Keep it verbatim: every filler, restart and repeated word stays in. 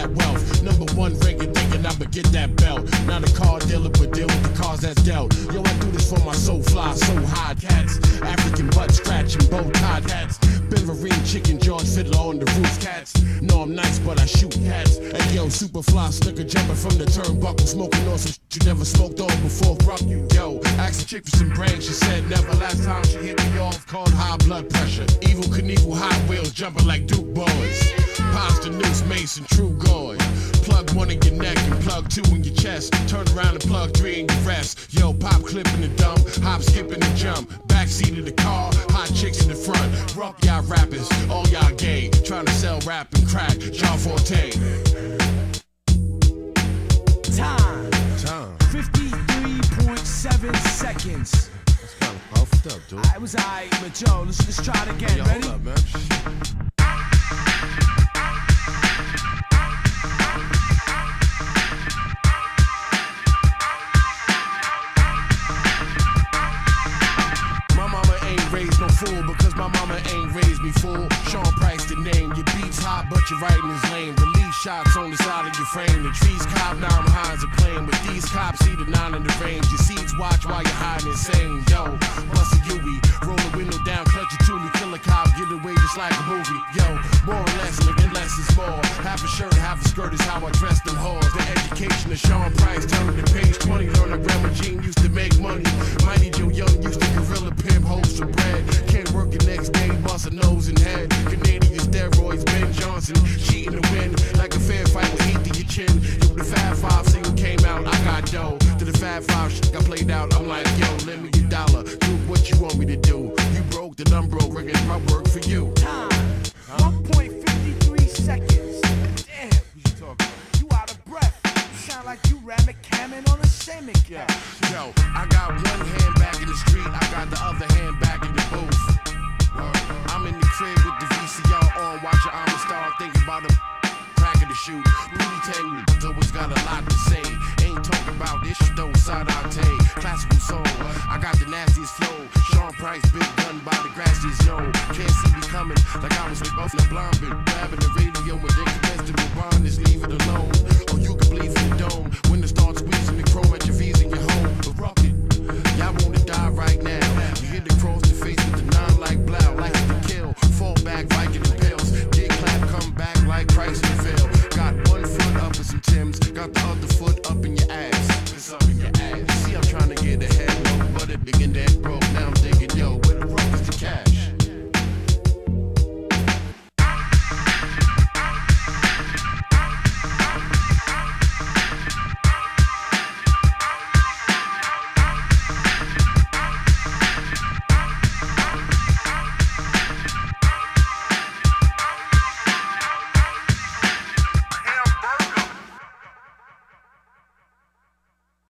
that wealth. Number one ranking, thinking I'ma get that belt. Not a car dealer, but deal with the cars that's dealt. Yo, I do this for my soul fly, so high cats. African butt scratching, bow tied hats. Beverine chicken, George Fiddler on the roof cats. No, I'm nice, but I shoot cats. Hey yo, super fly, snooker jumping from the turnbuckle, smoking on some shit you never smoked on before. Rock you, yo. Asked the chick for some brains, she said never. Last time she hit me off, called high blood pressure. Evil Knievel, Hot Wheels, jumping like Duke boys. Pasta, Noose, Mason, True Goy. Plug one in your neck and plug two in your chest. Turn around and plug three in your rest. Yo, pop clipping the dump, hop skipping the jump. Backseat of the car, hot chicks in the front. Rock y'all rappers, all y'all gay. Trying to sell rap and crack, John Forte. Time. Time. fifty-three point seven seconds. That's kind of puffed up, dude. I was alright, but yo, let's, let's try it again. Yo, Ready? hold up, man. Fool, because my mama ain't raised me fool. Sean Price the name, your beats hot, but your writing is lame. Release shots on the side of your frame. The trees cop, now I'm high as a plane. But these cops see the nine in the range. Your seeds watch while you're hiding insane. Yo, bust a Yui, roll the window down, clutch a toolie, kill a cop, get away just like a movie. Yo, more or less, and less is more. Half a shirt, half a skirt is how I dress them whores. The education of Sean Price, turning to page twenty. Learn a Grandma Jean used to make money. Mighty Joe Young used to gorilla pimp, hoes for bread. Can't work the next day, bust a nose and head. Canadian steroids, Ben Johnson, cheating to win. Like a fair fight with heat to your chin. Yo, the Fab Five single came out, I got dough. To the Fab Five shit got played out, I'm like, yo, lend me your dollar. Do what you want me to do. You broke, then I'm broke, rigging my work for you. Time. one point five three seconds. Damn. What you talking about? You out of breath. You sound like you ramming Cameron on a semi cap. Yo, I got one hand back in the street, I got the other hand back in the booth. I'm in the crib with the V C R on, watching Amistad, thinking about a crack of the shoot. Really tell me, always got a lot to say. Ain't talking about this shit though, side Ante, classical soul. I got the nastiest flow. Sean Price, big gun by the grassiest yo. Can't see me coming, like I was off the blonde, grabbing the radio when they commenced to move on.